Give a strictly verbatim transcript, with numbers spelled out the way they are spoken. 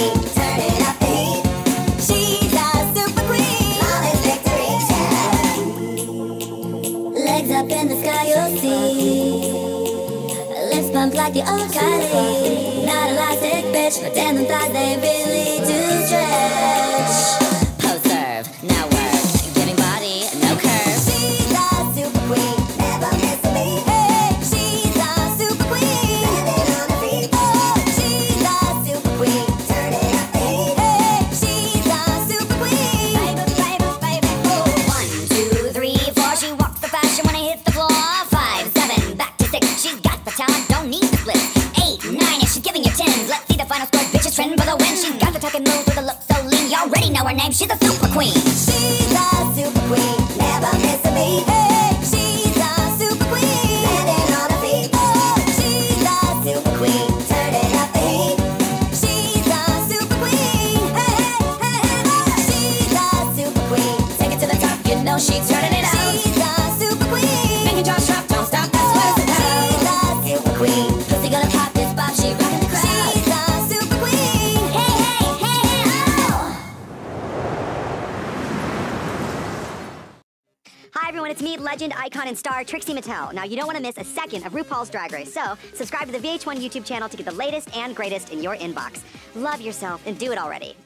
queen, turning up the heat. She's a super queen, flawless victory. Legs up in the sky, you'll see. Lips pumped like the old Kylie. Not elastic, bitch, but damn them thighs, they really do stretch. Pose serve, now work, giving body, no curve. She's a super queen, never missing me. Hey, she's a super queen, standing on her feet. Oh, she's a super queen, turning up the heat. Hey, she's a super queen, baby, baby, baby. Oh, one, two, three, four, she walks the fashion when I hit the floor. Five, seven, back to six, she's got the talent, don't need the flip. Eight, nine, and she's giving you tens. Let's see the final score, bitches trend for the win. She's got the tuck and move with a look so lean. You already know her name, she's a super queen. She's a super queen, never missing me. Hey, she's a super queen, standing on her feet. Oh, she's a super queen, turning up the heat. She's a super queen, hey, hey, hey, oh. She's a super queen, take it to the top, you know she's turning it out. She's a super queen, make your jaws drop, don't stop, that's what it's about. She's a super queen, pussy gonna pop this bop, she rockin' the crowd. She's a super queen, hey, hey, hey, hey, oh. Hi everyone, it's me, legend, icon, and star Trixie Mattel. Now you don't want to miss a second of RuPaul's Drag Race, so subscribe to the V H one YouTube channel to get the latest and greatest in your inbox. Love yourself and do it already.